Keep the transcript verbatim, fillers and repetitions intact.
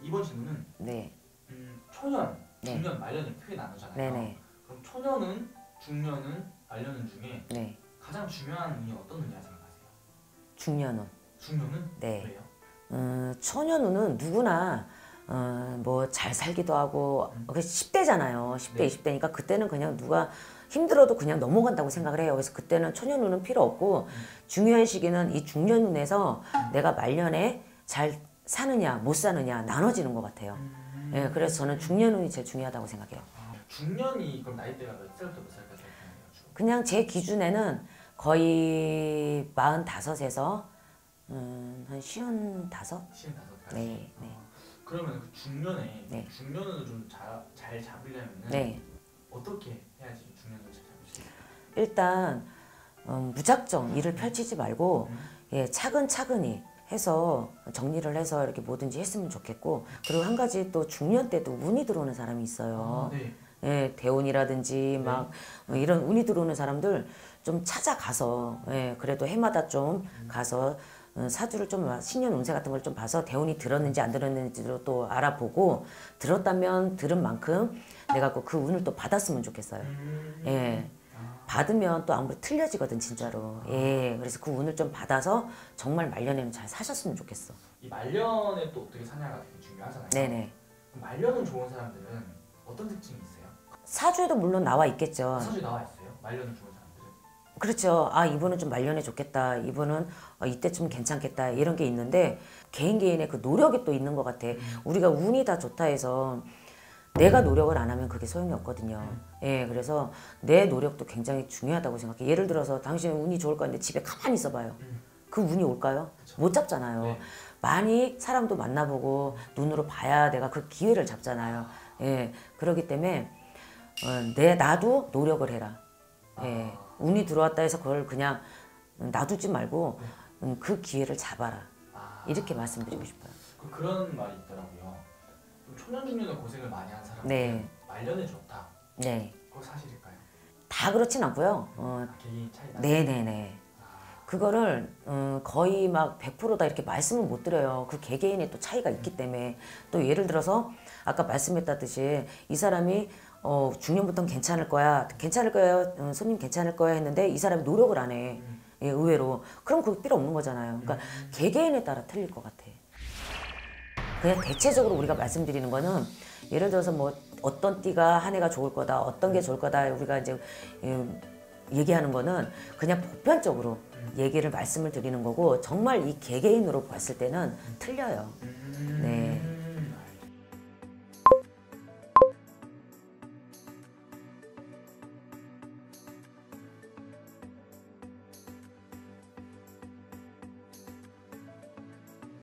이번 질문은 네. 음, 초년, 네. 중년, 말년을 크게 나누잖아요. 네네. 그럼 초년은, 중년은, 말년은 중에 네. 가장 중요한 운이 어떤 운이라 생각하세요? 중년운. 중년은? 네. 왜요? 음, 초년운은 누구나 어, 뭐 잘 살기도 하고 음. 그 십 대잖아요. 십 대, 네. 이십 대니까 그때는 그냥 누가 힘들어도 그냥 넘어간다고 생각을 해요. 그래서 그때는 초년운은 필요 없고 음. 중요한 시기는 이 중년운에서 음. 내가 말년에 잘 사느냐 못 사느냐 나눠지는 것 같아요. 음. 예, 그래서 저는 중년운이 제일 중요하다고 생각해요. 아, 중년이 그럼 나이대가 몇 살부터 몇 살까지 생각해요? 그냥 제 기준에는 거의 마흔다섯에서 음, 한 쉬운다섯? 쉰다섯까지? 네, 네. 아, 그러면 그 중년에 네. 중년을 좀 잘 잡으려면 네. 어떻게 해야지 중년을 잘 잡을 수 있어요? 일단 음, 무작정 일을 펼치지 말고 음. 예, 차근차근히 해서 정리를 해서 이렇게 뭐든지 했으면 좋겠고, 그리고 한 가지 또 중년 때도 운이 들어오는 사람이 있어요. 아, 네. 예, 대운이라든지 막 어, 이런 운이 들어오는 사람들 좀 찾아가서 예, 그래도 해마다 좀 가서 어, 사주를 좀 신년 운세 같은 걸 좀 봐서 대운이 들었는지 안 들었는지도 또 알아보고, 들었다면 들은 만큼 내가 그 운을 또 받았으면 좋겠어요. 음. 예. 아, 받으면 또 아무래도 틀려지거든 진짜로. 예, 그래서 그 운을 좀 받아서 정말 말년에는 잘 사셨으면 좋겠어. 이 말년에 또 어떻게 사냐가 되게 중요하잖아요. 네네. 그럼 말년은 좋은 사람들은 어떤 특징이 있어요? 사주에도 물론 나와 있겠죠. 사주에 나와 있어요? 말년은 좋은 사람들은? 그렇죠. 아, 이분은 좀 말년에 좋겠다. 이분은 어, 이때쯤 괜찮겠다. 이런 게 있는데 개인 개인의 그 노력이 또 있는 것 같아. 우리가 운이 다 좋다 해서 내가 노력을 안 하면 그게 소용이 없거든요. 예, 그래서 내 노력도 굉장히 중요하다고 생각해. 예를 들어서 당신 운이 좋을 것 같은데 집에 가만히 있어봐요. 그 운이 올까요? 못 잡잖아요. 네. 많이 사람도 만나보고 눈으로 봐야 내가 그 기회를 잡잖아요. 예, 그렇기 때문에 어, 내 나도 노력을 해라. 예, 운이 들어왔다 해서 그걸 그냥 놔두지 말고 음, 그 기회를 잡아라. 아, 이렇게 말씀드리고 싶어요. 그, 그런 말이 있더라고요. 좀 초년 중년에 고생을 많이 한 사람은 네. 말년에 좋다. 네, 그거 사실일까요? 다 그렇진 않고요. 어, 아, 개인 차이 나. 네네네. 그거를 음, 거의 막 백 퍼센트다 이렇게 말씀을 못 드려요. 그 개개인의 또 차이가 있기 때문에. 또 예를 들어서 아까 말씀했다듯이 이 사람이 어, 중년부터는 괜찮을 거야, 괜찮을 거야, 어, 손님 괜찮을 거야 했는데 이 사람이 노력을 안 해. 예, 의외로. 그럼 그거 필요 없는 거잖아요. 그러니까 개개인에 따라 틀릴 것 같아. 그냥 대체적으로 우리가 말씀드리는 거는 예를 들어서 뭐 어떤 띠가 한 해가 좋을 거다, 어떤 게 좋을 거다 우리가 이제 음, 얘기하는 거는 그냥 보편적으로 얘기를 말씀을 드리는 거고, 정말 이 개개인으로 봤을 때는 틀려요. 네.